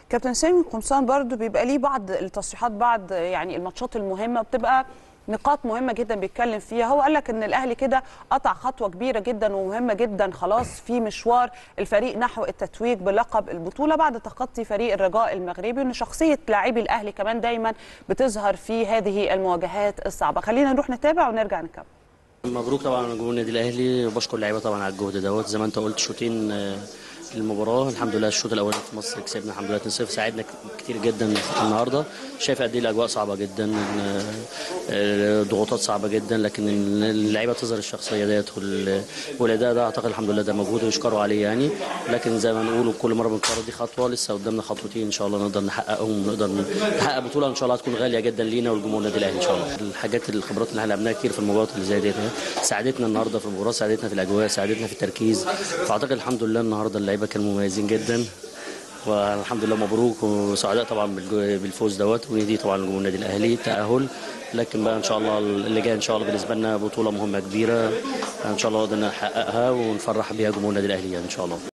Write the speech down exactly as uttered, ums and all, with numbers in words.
كابتن سامي قمصان برضو بيبقى ليه بعض التصريحات بعد يعني الماتشات المهمه بتبقى نقاط مهمه جدا بيتكلم فيها. هو قال لك ان الاهلي كده قطع خطوه كبيره جدا ومهمه جدا خلاص في مشوار الفريق نحو التتويج بلقب البطوله بعد تخطي فريق الرجاء المغربي، وان شخصيه لاعبي الاهلي كمان دايما بتظهر في هذه المواجهات الصعبه. خلينا نروح نتابع ونرجع نكمل. مبروك طبعا جمهور النادي الاهلي، وبشكر اللعيبه طبعا على الجهد دوت. زي ما انت قلت شوطين المباراه الحمد لله. الشوط الاولاني في مصر كسبنا الحمد لله اتنين صفر، ساعدنا كتير جدا النهارده. شايف قد ايه الاجواء صعبه جدا، ضغوطات صعبه جدا، لكن اللعيبه تظهر الشخصيه ديت والاداء ده اعتقد الحمد لله ده مجهود ويشكروا عليه يعني. لكن زي ما نقول كل مره بنكرر دي خطوه، لسه قدامنا خطوتين ان شاء الله نقدر نحققهم، ونقدر نحقق بطوله ان شاء الله هتكون غاليه جدا لينا ولجمهور النادي الاهلي ان شاء الله. الحاجات الخبرات اللي احنا لعبناها كتير في المباريات اللي زي ديت ساعدتنا النهارده في المباراه، ساعدتنا في الاجواء، ساعدتنا في التركيز. فاعتقد الحمد لله النهارده اللعيبه كانوا مميزين جدا، والحمد لله مبروك وسعداء طبعا بالفوز دوت. وندي طبعا لجمهور النادي الاهلي تاهل، لكن بقى ان شاء الله اللي جاي ان شاء الله بالنسبه لنا بطوله مهمه كبيره ان شاء الله قدرنا نحققها ونفرح بيها جمهور النادي الاهلي ان شاء الله.